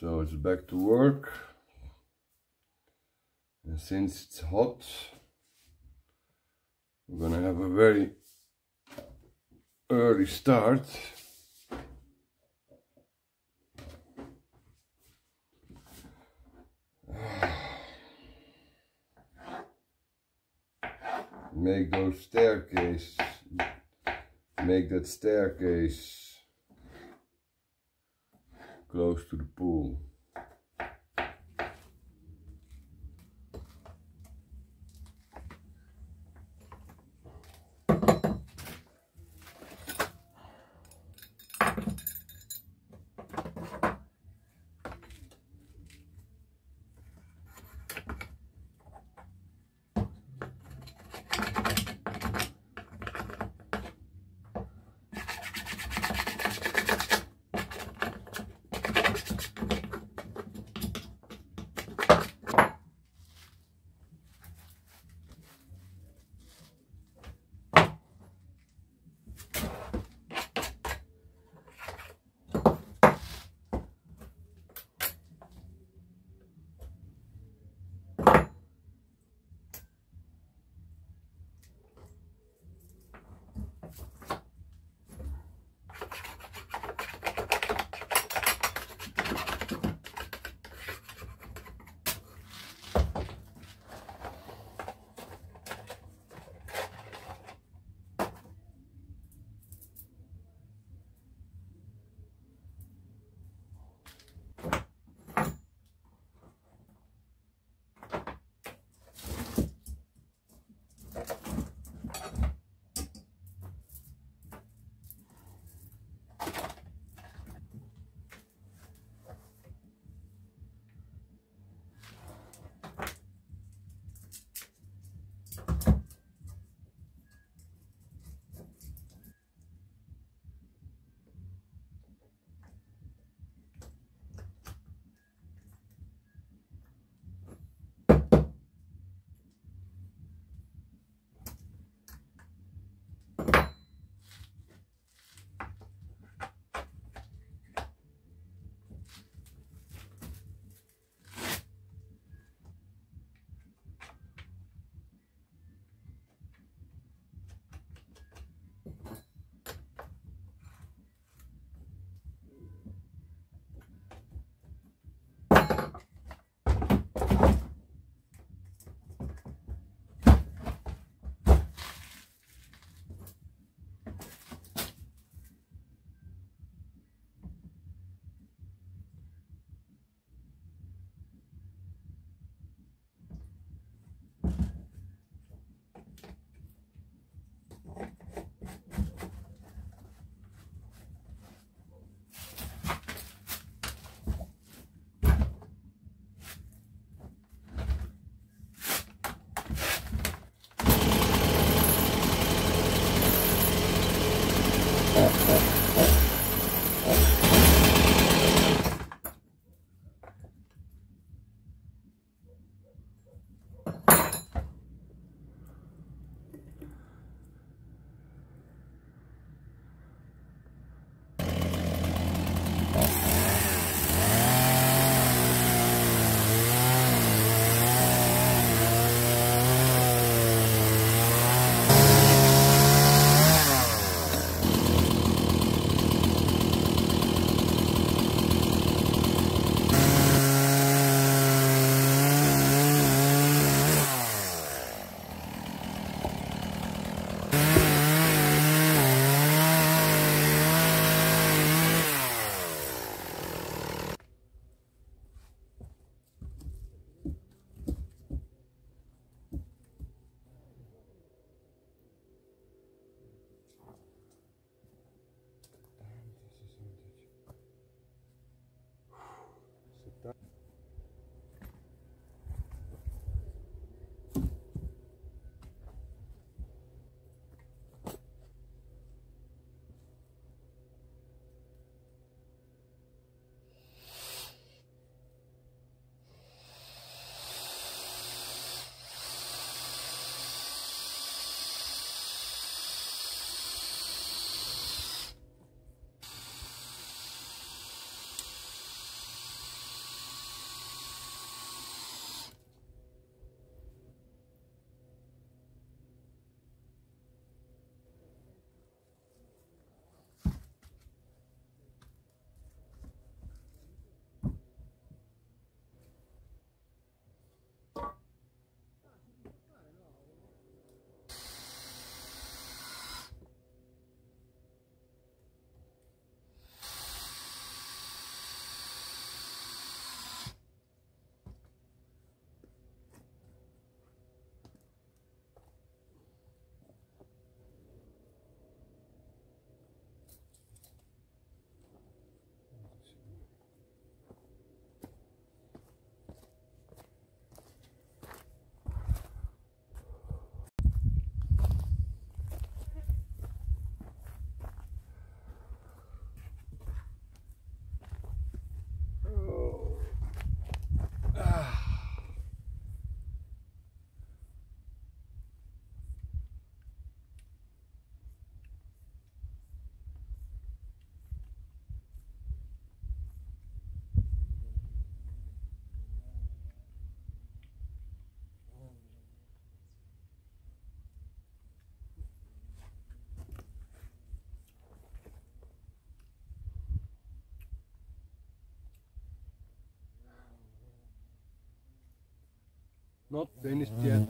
So it's back to work, and since it's hot, we're gonna have a very early start. Make those staircases, make that staircase close to the pool. Not finished yet.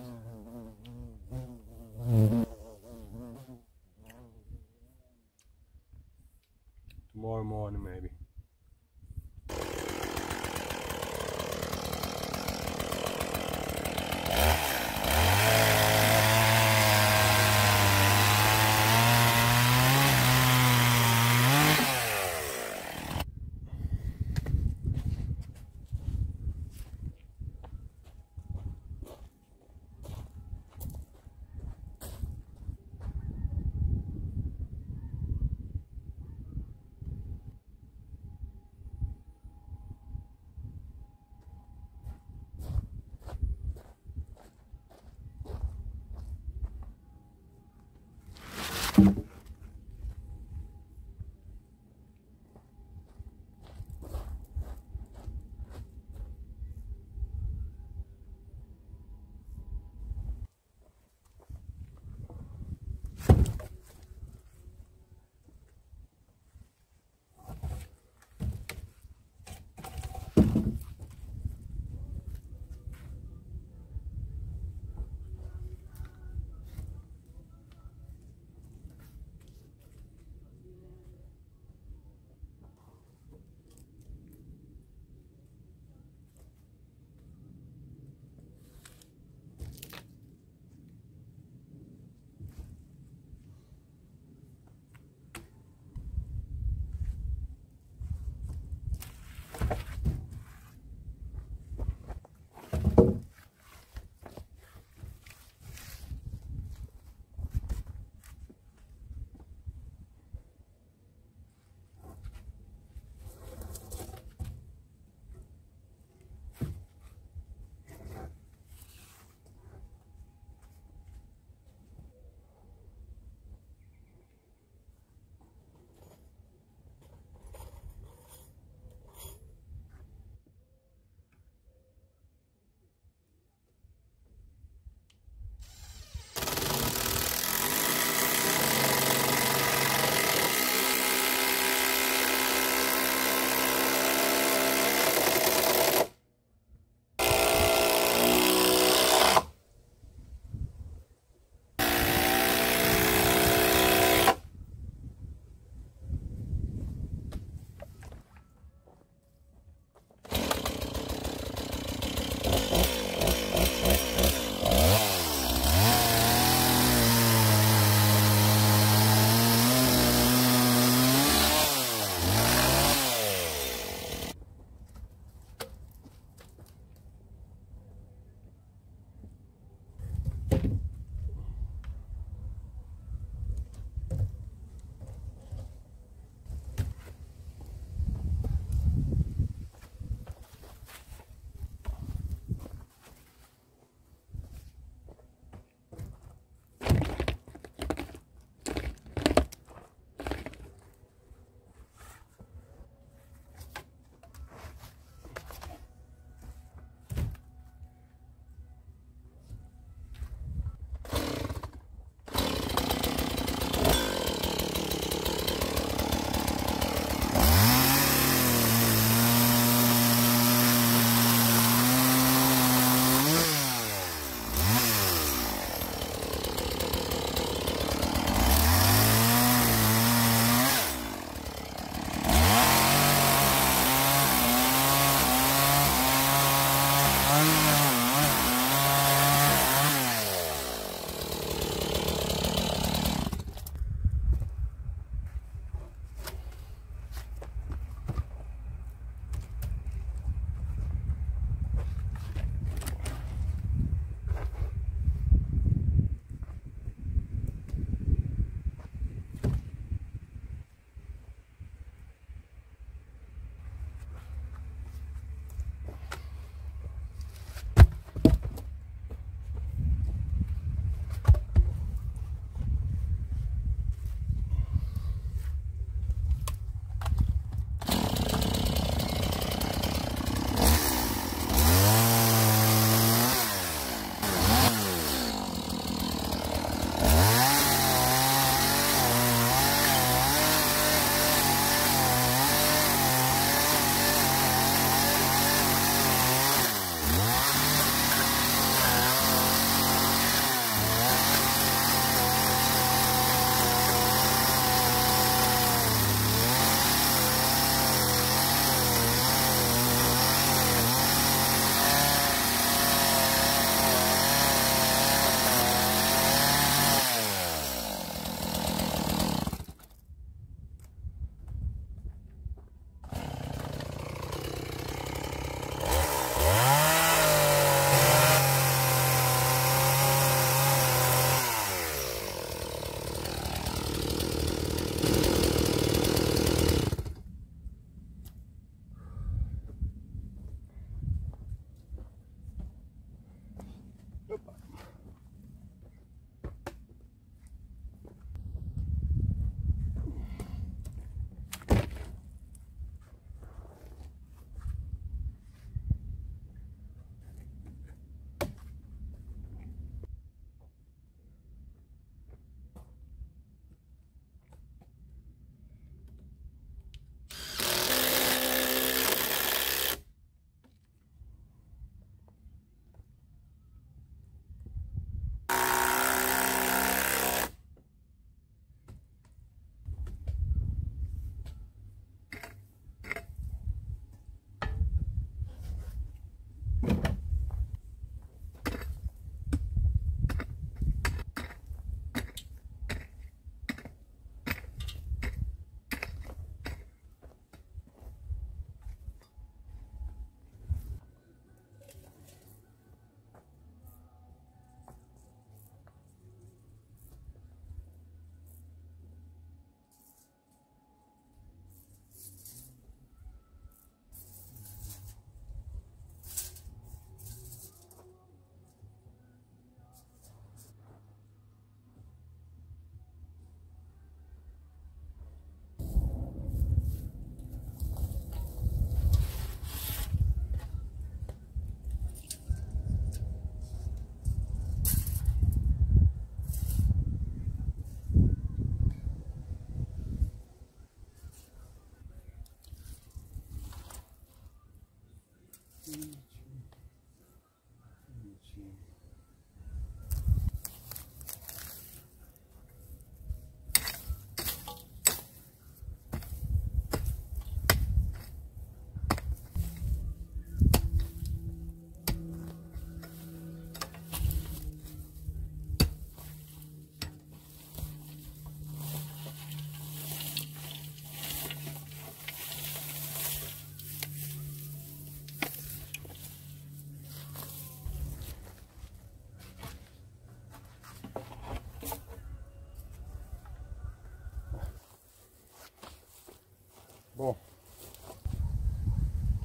Tomorrow morning maybe.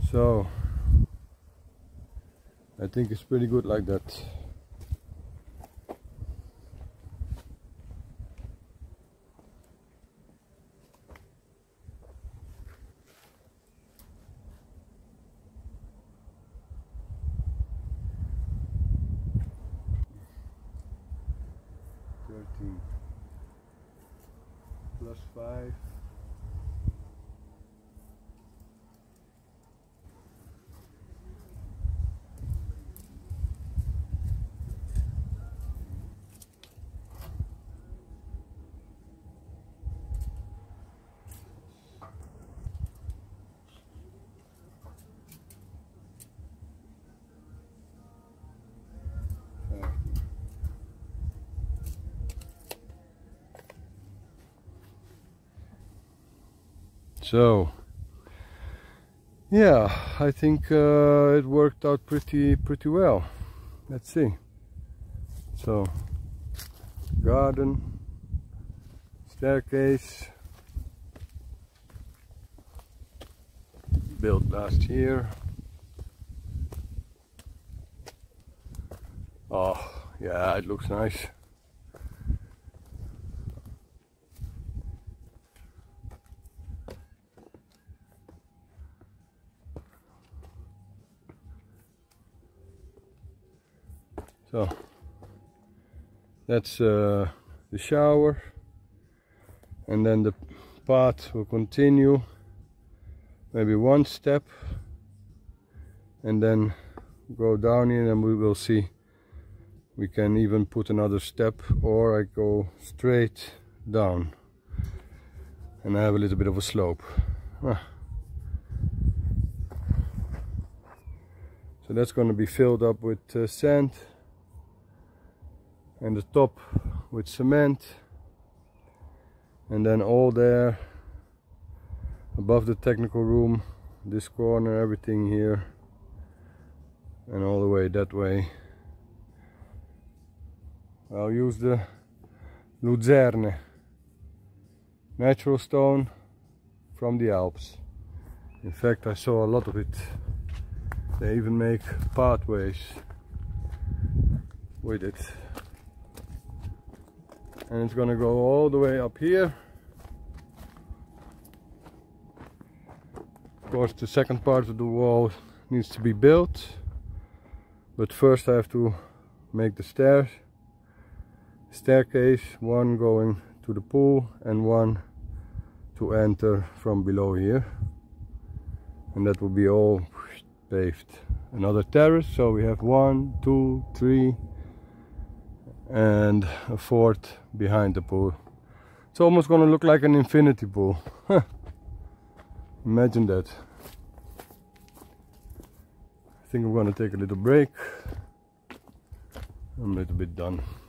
So I think it's pretty good like that. +5. So yeah, I think it worked out pretty well. Let's see. So garden, staircase, built last year. Oh yeah, it looks nice. So that's the shower, and then the path will continue maybe one step and then go down here, and we will see. We can even put another step, or I go straight down and I have a little bit of a slope. So that's going to be filled up with sand, and the top with cement, and then all there above the technical room, this corner, everything here, and all the way that way. I'll use the Luzerne, natural stone from the Alps. In fact, I saw a lot of it. They even make pathways with it. And it's gonna go all the way up here. Of course, the second part of the wall needs to be built, but first I have to make the staircase, one going to the pool and one to enter from below here, and that will be all paved. Another terrace, so we have 1, 2, 3 and a 4th behind the pool. It's almost gonna look like an infinity pool. Imagine that. I think I'm gonna take a little break. I'm a little bit done.